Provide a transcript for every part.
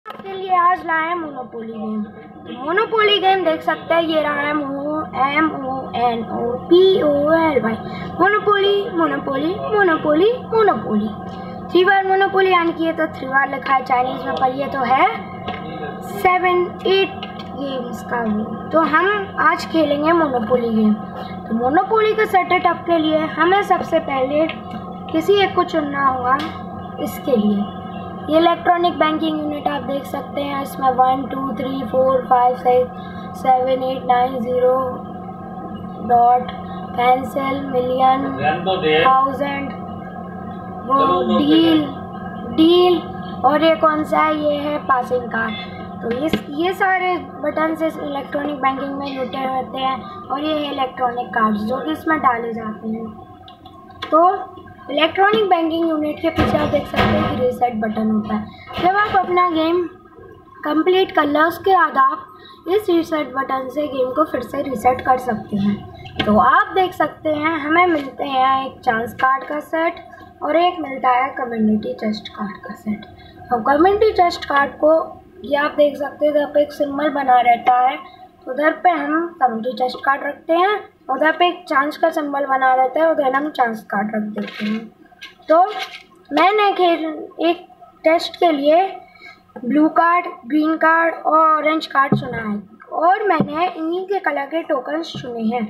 आपके लिए आज लाए हैं मोनोपोली गेम। तो मोनोपोली गेम देख सकते हैं, ये रहा है MONOPOLY। Monopoly Monopoly Monopoly Monopoly 3 बार मोनोपोली यानी कि ये तो 3 बार लिखा है चाइनीज में, पर ये तो है 7-8 गेम्स का वो। तो हम आज खेलेंगे मोनोपोली गेम। तो मोनोपोली का सेटअप के लिए हमें सबसे पहले किसी एक को चुनना होगा। इसके लिए ये इलेक्ट्रॉनिक बैंकिंग यूनिट आप देख सकते हैं, इसमें 1 2 3 4 5 6 7 8 9 0 डॉट पेंसिल मिलियन थाउजेंड वो डील और ये कौन सा है, ये है पासिंग कार्ड। तो ये सारे बटन से इलेक्ट्रॉनिक बैंकिंग में जुटे होते हैं और ये है इलेक्ट्रॉनिक कार्ड्स जो कि इसमें डाले जाते हैं। तो इलेक्ट्रॉनिक बैंकिंग यूनिट के पीछे आप देख सकते हैं कि रीसेट बटन होता है। जब आप अपना गेम कंप्लीट कर लो उसके बाद आप इस रीसेट बटन से गेम को फिर से रीसेट कर सकते हैं। तो आप देख सकते हैं हमें मिलते हैं एक चांस कार्ड का सेट और एक मिलता है कम्युनिटी चेस्ट कार्ड का सेट। और कम्युनिटी चेस्ट कार्ड को ये आप देख सकते हैं, उधर पे एक सिंबल बना रहता है, तो उधर पे हम कम्युनिटी चेस्ट कार्ड रखते हैं। उधर पे एक चांस का सिंबल बना रहता है, उधर हम चांस कार्ड रख देते हैं। तो मैंने एक टेस्ट के लिए ब्लू कार्ड, ग्रीन कार्ड और ऑरेंज कार्ड चुना है और मैंने इन्हीं के कलर के टोकन्स चुने हैं।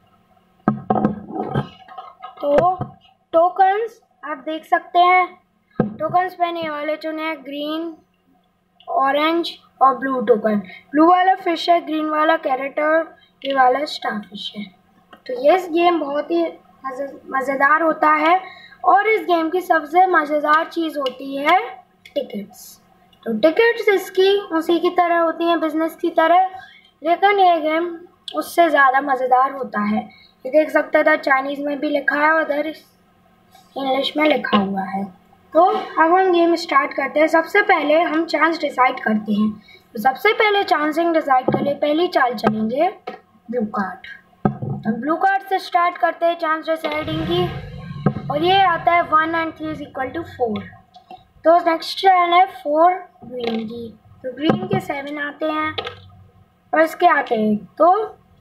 तो टोकन्स आप देख सकते हैं, टोकन्स मैंने ये वाले चुने हैं, ग्रीन, ऑरेंज और ब्लू टोकन। ब्लू वाला फिश है, ग्रीन वाला कैरेटर, ये वाला स्टार फिश है। तो ये गेम बहुत ही मज़ेदार होता है और इस गेम की सबसे मज़ेदार चीज़ होती है टिकट्स। तो टिकट्स इसकी उसी की तरह होती हैं, बिजनेस की तरह, लेकिन ये गेम उससे ज़्यादा मज़ेदार होता है। ये देख सकते थे चाइनीज़ में भी लिखा है, उधर इंग्लिश में लिखा हुआ है। तो अब हम गेम स्टार्ट करते हैं। सबसे पहले हम चांस डिसाइड करते हैं। तो सबसे पहले चांसिंग डिसाइड कर ले, पहली चाल चलेंगे ब्लू कार्ड। तो ब्लू कार्ड से स्टार्ट करते हैं चांस डिसाइडिंग की और ये आता है 1 and 3 is equal to 4। तो नेक्स्ट चाल है 4 ग्रीन की। तो ग्रीन के 7 आते हैं और इसके आते हैं। तो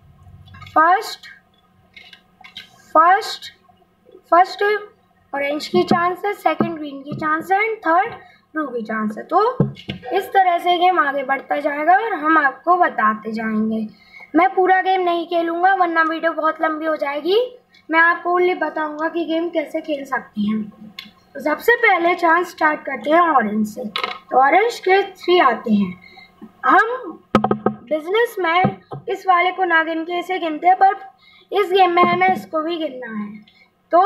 फर्स्ट ऑरेंज की चांस है, सेकंड ग्रीन की चांस है एंड थर्ड ब्लू की चांस है। तो इस तरह से गेम आगे बढ़ता जाएगा और हम आपको बताते जाएंगे। मैं पूरा गेम नहीं खेलूँगा वरना वीडियो बहुत लंबी हो जाएगी। मैं आपको ओनली बताऊँगा कि गेम कैसे खेल सकते हैं। तो सबसे पहले चांस स्टार्ट करते हैं ऑरेंज से। तो ऑरेंज के 3 आते हैं। हम बिजनेस में इस वाले को ना गिन के इसे गिनते हैं, पर इस गेम में हमें इसको भी गिनना है। तो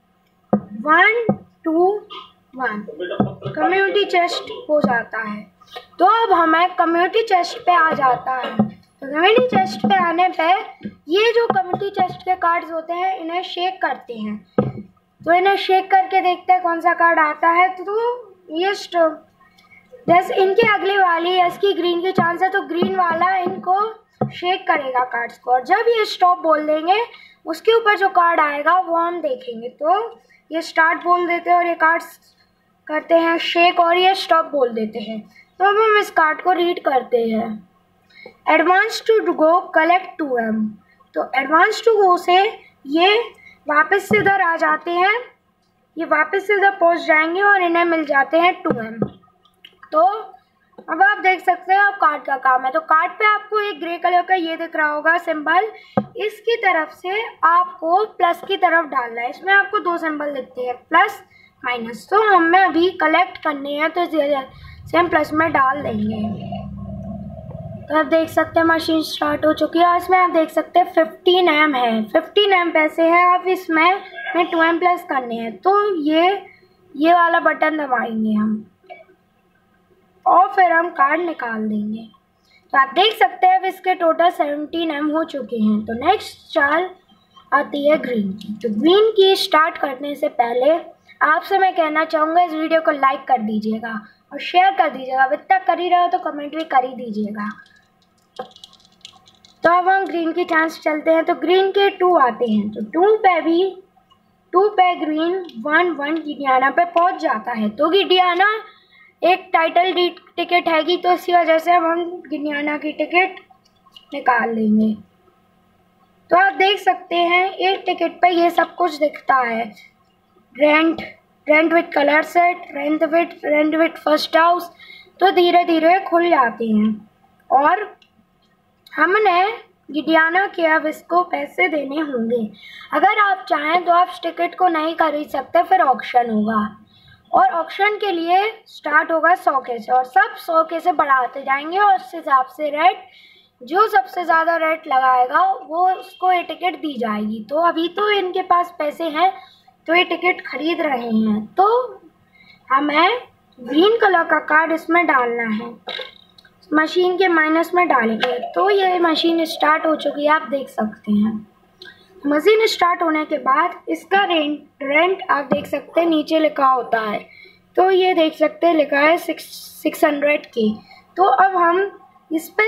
1 2 1 कम्युनिटी चेस्ट हो जाता है। तो अब हमें कम्युनिटी चेस्ट पे आ जाता है। तो कम्युनिटी चेस्ट पे आने पे ये जो कम्युनिटी चेस्ट के कार्ड्स होते हैं इन्हें शेक करते हैं। तो इन्हें शेक करके देखते हैं कौन सा कार्ड आता है। तो ये जैसे इनके अगले वाली इसकी ग्रीन की चांस है, तो ग्रीन वाला इनको शेक करेगा कार्ड्स को और जब ये स्टॉप बोल देंगे उसके ऊपर जो कार्ड आएगा वो हम देखेंगे। तो ये स्टार्ट बोल देते हैं और ये कार्ड्स करते हैं शेक और ये स्टॉप बोल देते हैं। तो अब हम इस कार्ड को रीड करते हैं। Advance to go collect 2M। तो एडवांस टू गो से ये वापस से इधर आ जाते हैं, ये वापस से इधर पहुंच जाएंगे और इन्हें मिल जाते हैं 2M। तो अब आप देख सकते हैं अब कार्ड का काम है। तो कार्ड पे आपको एक ग्रे कलर का ये दिख रहा होगा सिंबल, इसकी तरफ से आपको प्लस की तरफ डालना है। इसमें आपको 2 सिंबल दिखते हैं, प्लस माइनस। तो हमें अभी कलेक्ट करनी है तो इसे हम प्लस में डाल देंगे। तो आप देख सकते हैं मशीन स्टार्ट हो चुकी है और इसमें आप देख सकते हैं 15M है, 15M पैसे हैं। आप इसमें 2M प्लस करने हैं तो ये वाला बटन दबाएंगे हम और फिर हम कार्ड निकाल देंगे। तो आप देख सकते हैं अब इसके टोटल 17M हो चुके हैं। तो नेक्स्ट चाल आती है ग्रीन की। तो ग्रीन की स्टार्ट करने से पहले आपसे मैं कहना चाहूँगा इस वीडियो को लाइक कर दीजिएगा और शेयर कर दीजिएगा। अब इतना कर ही रहे हो तो कमेंट भी कर ही दीजिएगा। तो अब हम ग्रीन की चांस चलते हैं। तो ग्रीन के 2 आते हैं। तो 2 पे ग्रीन 1 गिडियाना पे पहुंच जाता है। तो गिडियाना एक टाइटल टिकट हैगी, तो इसी वजह से अब हम गिनियाना की टिकट निकाल लेंगे। तो आप देख सकते हैं एक टिकट पे ये सब कुछ दिखता है, rent with colour set, rent with first house. तो धीरे धीरे खुल जाती हैं और हमने गिनियाना के अब इसको पैसे देने होंगे। अगर आप चाहें तो आप इस टिकट को नहीं खरीद सकते, फिर ऑक्शन होगा और ऑक्शन के लिए स्टार्ट होगा 100 के से और सब 100 के से बढ़ाते जाएंगे और उस हिसाब से रेट, जो सबसे ज़्यादा रेट लगाएगा वो उसको ये टिकट दी जाएगी। तो अभी तो इनके पास पैसे हैं तो ये टिकट खरीद रहे हैं। तो हमें ग्रीन कलर का कार्ड इसमें डालना है, मशीन के माइनस में डालेंगे। तो ये मशीन स्टार्ट हो चुकी है, आप देख सकते हैं। मशीन स्टार्ट होने के बाद इसका रेंट आप देख सकते हैं नीचे लिखा होता है, तो ये देख सकते हैं लिखा है 600 के। तो अब हम इस पे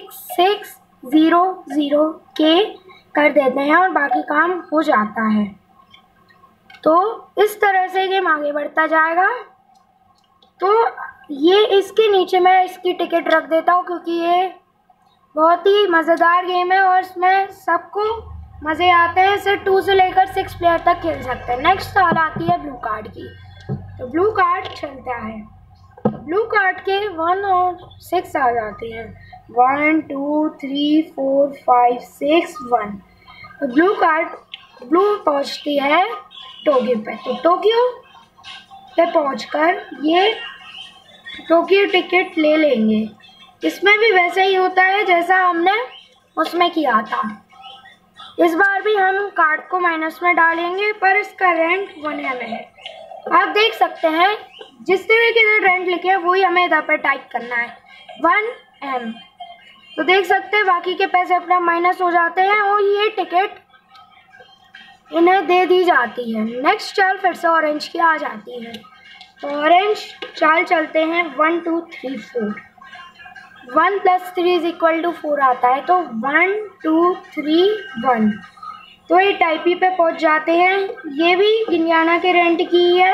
6600 के कर देते हैं और बाकी काम हो जाता है। तो इस तरह से गेम आगे बढ़ता जाएगा। तो ये इसके नीचे मैं इसकी टिकट रख देता हूँ क्योंकि ये बहुत ही मज़ेदार गेम है और इसमें सबको मज़े आते हैं। इसे 2 से लेकर 6 प्लेयर तक खेल सकते हैं। नेक्स्ट सवाल आती है ब्लू कार्ड की। तो ब्लू कार्ड चलता है, तो ब्लू कार्ड के 1 और 6 आ जाते हैं, 1 2 3 4 5 6 1। तो ब्लू पहुँचती है टोक्यो पे। तो टोक्यो पे पहुँचकर ये टोक्यो टिकट ले लेंगे। इसमें भी वैसे ही होता है जैसा हमने उसमें किया था। इस बार भी हम कार्ड को माइनस में डालेंगे पर इसका रेंट 1M है। आप देख सकते हैं जिस तरह के रेंट लिखे हैं वही हमें इधर पर टाइप करना है, 1M। तो देख सकते हैं बाकी के पैसे अपना माइनस हो जाते हैं और ये टिकट इन्हें दे दी जाती है। नेक्स्ट चाल फिर से ऑरेंज की आ जाती है। तो ऑरेंज चाल चलते हैं 1 2 3 4। 1 + 3 = 4 आता है, तो 1 2 3 1। तो ये टाइपी पे पहुंच जाते हैं। ये भी गिनियाना के रेंट की है,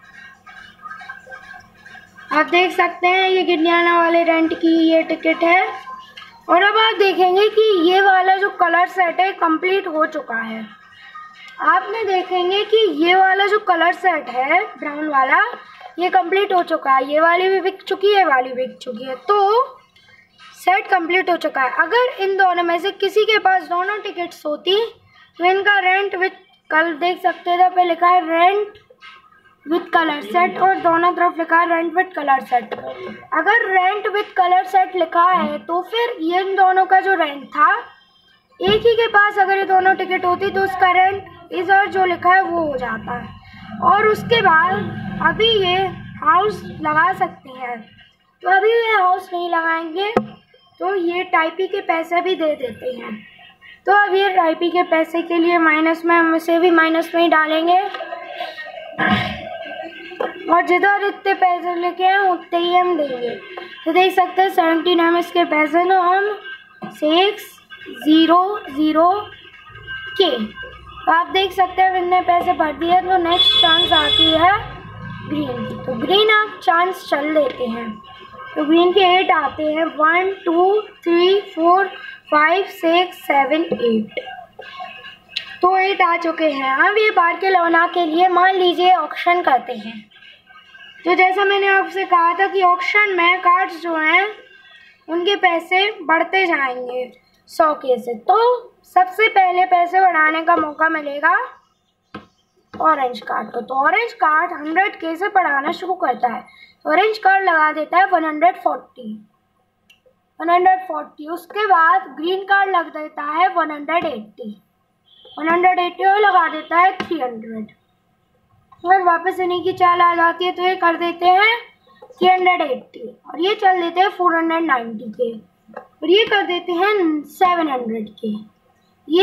आप देख सकते हैं ये गिनियाना वाले रेंट की ये टिकट है। और अब आप देखेंगे कि ये वाला जो कलर सेट है कंप्लीट हो चुका है। आपने देखेंगे कि ये वाला जो कलर सेट है ब्राउन वाला, ये कंप्लीट हो चुका है। ये वाली भी बिक चुकी है, ये वाली बिक चुकी है। तो सेट कंप्लीट हो चुका है। अगर इन दोनों में से किसी के पास दोनों टिकट्स होती तो इनका रेंट विथ कल देख सकते थे, पे लिखा है रेंट विथ कलर सेट और दोनों तरफ लिखा है रेंट विथ कलर सेट। अगर रेंट विथ कलर सेट लिखा है तो फिर ये इन दोनों का जो रेंट था, एक ही के पास अगर ये दोनों टिकट होती तो उसका रेंट इधर जो लिखा है वो हो जाता है। और उसके बाद अभी ये हाउस लगा सकते हैं, तो अभी ये हाउस नहीं लगाएंगे तो ये टाइपी के पैसे भी दे देते हैं। तो अब ये टाइपी के पैसे के लिए माइनस में, हम इसे भी माइनस में ही डालेंगे और जिधर इतने पैसे लिखे हैं उतने ही हम देंगे। तो देख सकते हैं 17 हम इसके पैसे ना हम 600 के। तो आप देख सकते हैं इतने पैसे भर दिए। तो नेक्स्ट चांस आती है ग्रीन की। तो ग्रीन आप चांस चल देते हैं। तो ग्रीन के 8 आते हैं, 1 2 3 4 5 6 7 8। तो 8 आ चुके हैं। अब ये बार्सिलोना के लिए मान लीजिए ऑक्शन करते हैं। तो जैसा मैंने आपसे कहा था कि ऑक्शन में कार्ड्स जो हैं उनके पैसे बढ़ते जाएंगे 100 के से। तो सबसे पहले पैसे बढ़ाने का मौका मिलेगा ऑरेंज कार्ड को। तो ऑरेंज कार्ड 100 के से बढ़ाना शुरू करता है। ऑरेंज कार्ड लगा देता है 140। उसके बाद ग्रीन कार्ड लग देता है 180 और लगा देता है 300। और वापस इन्हीं की चाल आ जाती है तो ये कर देते हैं 380 और ये चल देते हैं 490 के और ये कर देते हैं 700 के। ये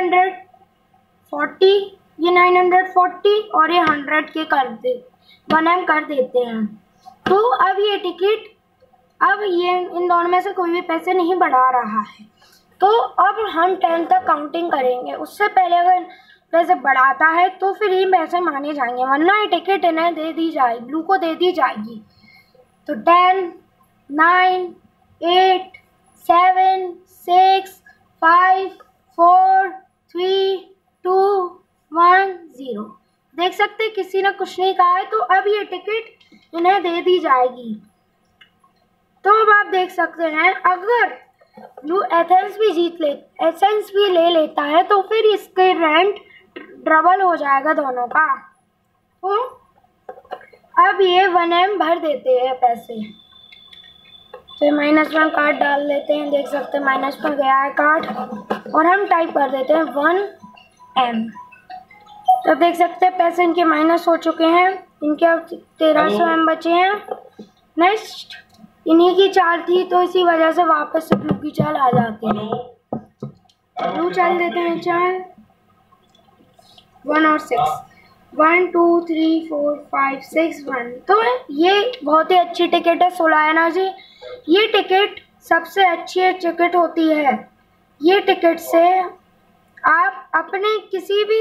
840, ये 940 और ये 100 के कर दे 1M कर देते हैं। तो अब ये टिकट, अब ये इन दोनों में से कोई भी पैसे नहीं बढ़ा रहा है। तो अब हम 10 तक काउंटिंग करेंगे। उससे पहले अगर पैसे बढ़ाता है तो फिर ये पैसे माने जाएंगे, वरना ये टिकट इन्हें दे दी जाएगी, ब्लू को दे दी जाएगी। तो 10, 9, 8, 7, 6, 5, 4, 3, 2, 1, 0। देख सकते हैं किसी ने कुछ नहीं कहा है, तो अब ये टिकट इन्हें दे दी जाएगी। तो अब आप देख सकते हैं अगर ब्लू एथेंस भी ले लेता है तो फिर इसके रेंट डबल हो जाएगा दोनों का। तो अब ये 1M भर देते हैं पैसे। तो -1 कार्ड डाल लेते हैं, देख सकते हैं माइनस पर गया है कार्ड, और हम टाइप कर देते हैं 1M। तो देख सकते हैं पैसे इनके माइनस हो चुके हैं, इनके अब 1300 M बचे हैं। नेक्स्ट इन्हीं की चाल थी तो इसी वजह से वापस से ब्लू की चाल आ जाती है। ब्लू चाल देते हैं चाल 1 और 6, 1 2 3 4 5 6 1। तो ये बहुत ही अच्छी टिकट है 16 एनर्जी। ये टिकट सबसे अच्छी टिकट होती है। ये टिकट से आप अपने किसी भी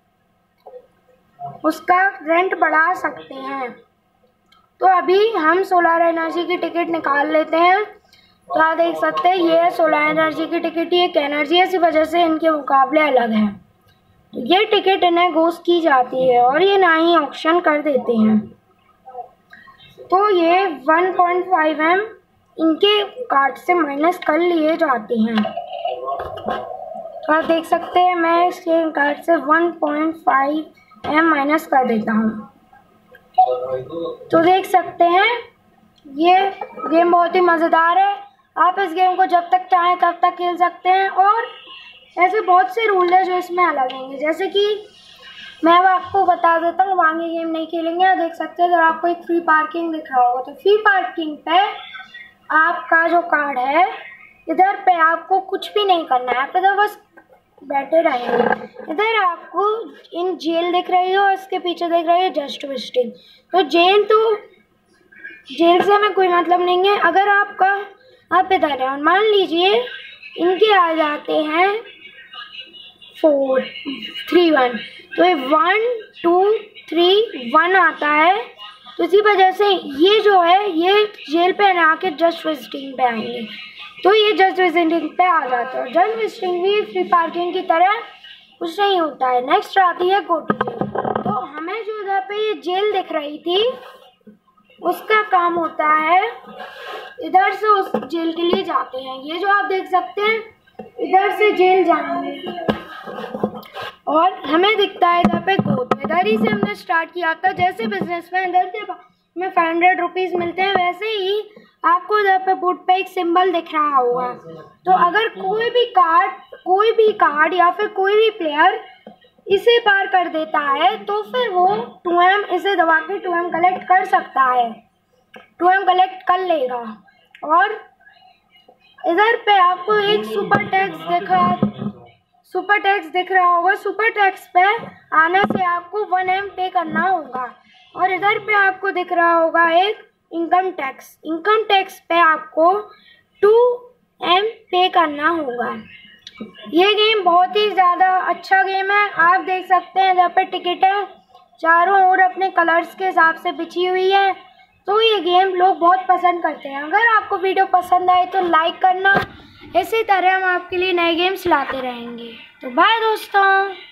उसका रेंट बढ़ा सकते हैं। तो अभी हम 16 एनर्जी की टिकट निकाल लेते हैं। तो आप देख सकते हैं ये 16 एनर्जी की टिकट, ये एक एनर्जी है, इसी वजह से इनके मुकाबले अलग हैं। तो ये टिकट इन्हें घोस्ट की जाती है और ये ना ही ऑक्शन कर देते हैं। तो ये 1.5M इनके कार्ड से माइनस कर लिए जाते हैं। तो आप देख सकते हैं मैं इसके कार्ड से 1.5M माइनस कर देता हूँ। तो देख सकते हैं ये गेम बहुत ही मज़ेदार है। आप इस गेम को जब तक चाहें तब तक खेल सकते हैं, और ऐसे बहुत से रूल है जो इसमें अलग हैं। जैसे कि मैं अब आपको बता देता हूँ, वांगे गेम नहीं खेलेंगे। आप देख सकते हैं अगर आपको एक फ्री पार्किंग दिख रहा होगा तो फ्री पार्किंग पे आपका जो कार्ड है इधर पे आपको कुछ भी नहीं करना है, आप इधर बस बैठे रहेंगे। इधर आपको इन जेल दिख रही है और इसके पीछे दिख रही है जस्ट विजिटिंग। तो जेल से हमें कोई मतलब नहीं है। अगर आप इधर है और मान लीजिए इनके आ जाते हैं 4 3 1, तो ये 1 2 3 1 आता है। तो इसी वजह से ये जो है ये जेल पे आके जस्ट विजिटिंग पे आएंगे, तो ये जस्ट विजिटिंग पे आ जाता है। जस्ट विजिटिंग भी फ्री पार्किंग की तरह कुछ नहीं होता है। नेक्स्ट आती है गो टू जेल। तो हमें जो इधर पे ये जेल दिख रही थी उसका काम होता है इधर से उस जेल के लिए जाते हैं। ये जो आप देख सकते हैं इधर से जेल जाएंगे और हमें दिखता है इधर पे गो टू। इधर ही से हमने स्टार्ट किया था। जैसे बिजनेस में इधर से हमें 500 रुपीज़ मिलते हैं, वैसे ही आपको इधर पे बोर्ड पे एक सिंबल दिख रहा होगा। तो अगर कोई भी कार्ड या फिर कोई भी प्लेयर इसे पार कर देता है तो फिर वो 2M इसे दबा के 2M कलेक्ट कर सकता है, 2M कलेक्ट कर लेगा। और इधर पे आपको एक सुपर टैक्स दिख रहा होगा। सुपर टैक्स पे आने से आपको 1M पे करना होगा। और इधर पे आपको दिख रहा होगा एक इनकम टैक्स पे आपको 2M पे करना होगा। ये गेम बहुत ही ज़्यादा अच्छा गेम है। आप देख सकते हैं इधर पे टिकटें चारों ओर अपने कलर्स के हिसाब से बिछी हुई है। तो ये गेम लोग बहुत पसंद करते हैं। अगर आपको वीडियो पसंद आए तो लाइक करना। इसी तरह हम आपके लिए नए गेम्स लाते रहेंगे। तो बाय दोस्तों।